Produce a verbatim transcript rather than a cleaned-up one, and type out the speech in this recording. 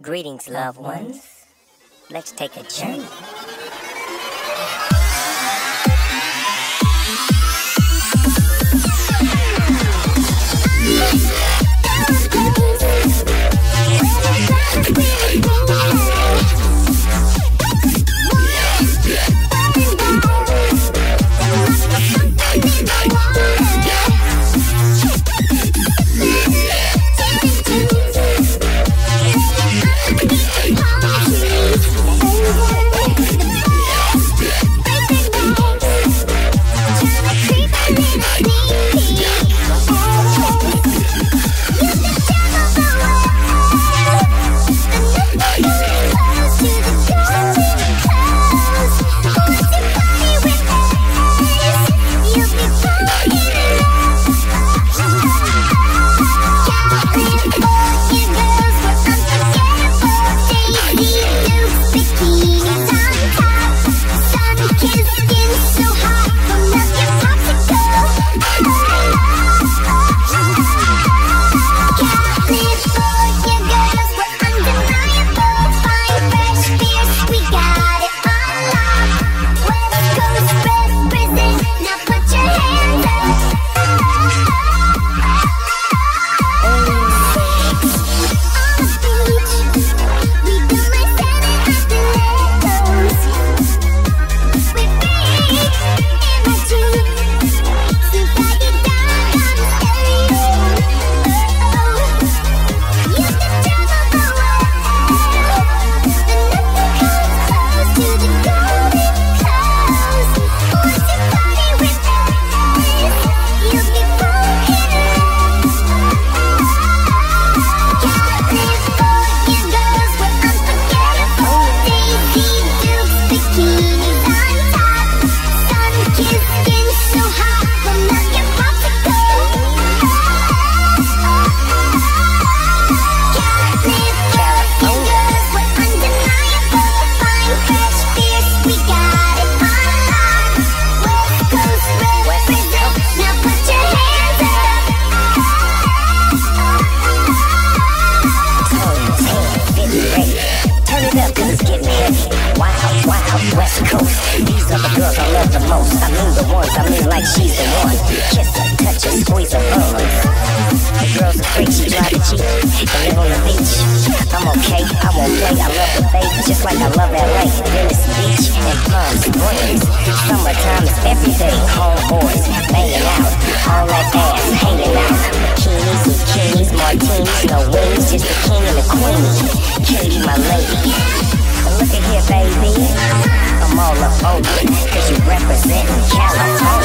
Greetings, loved ones. Let's take a journey. West Coast, these are the girls I love the most. I mean the ones, I mean like she's the one. Kiss her, touch her, squeeze her buns. The girls are freaks, she drive the Jeep and live on the beach. I'm okay, I won't play, I love the baby just like I love L A, Venice Beach and Palm Springs. Summertime is every day, homeboys banging out, all that ass hanging out. Bikinis, bikinis, martinis, no wings, just the king and the queen. Katie, my lady. Look at here, baby, I'm all up on you, cause you represent California.